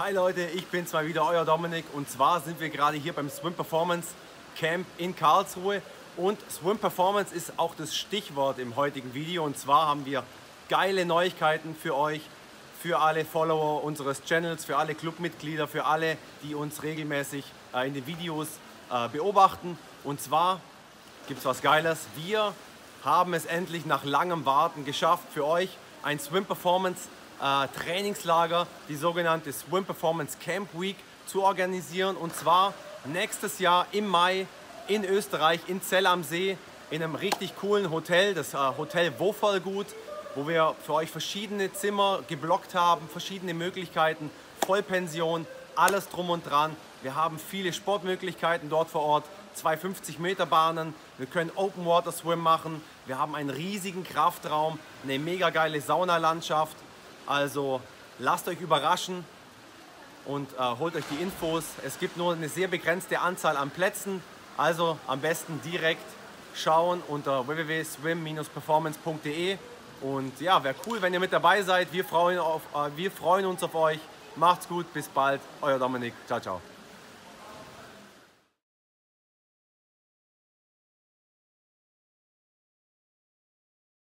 Hi Leute, ich bin's mal wieder, euer Dominik, und zwar sind wir gerade hier beim Swim Performance Camp in Karlsruhe und Swim Performance ist auch das Stichwort im heutigen Video, und zwar haben wir geile Neuigkeiten für euch, für alle Follower unseres Channels, für alle Clubmitglieder, für alle, die uns regelmäßig in den Videos beobachten. Und zwar gibt's was Geiles. Wir haben es endlich nach langem Warten geschafft, für euch ein Swim Performance Trainingslager, die sogenannte Swim Performance Camp Week, zu organisieren, und zwar nächstes Jahr im Mai in Österreich, in Zell am See, in einem richtig coolen Hotel, das Hotel Wohlfahrtsgut, wo wir für euch verschiedene Zimmer geblockt haben, verschiedene Möglichkeiten, Vollpension, alles drum und dran. Wir haben viele Sportmöglichkeiten dort vor Ort, 2 50-Meter-Bahnen, wir können Open Water Swim machen, wir haben einen riesigen Kraftraum, eine mega geile Saunalandschaft. Also lasst euch überraschen und holt euch die Infos. Es gibt nur eine sehr begrenzte Anzahl an Plätzen, also am besten direkt schauen unter www.swim-performance.de. Und ja, wäre cool, wenn ihr mit dabei seid. Wir freuen uns auf euch. Macht's gut, bis bald. Euer Dominik. Ciao, ciao.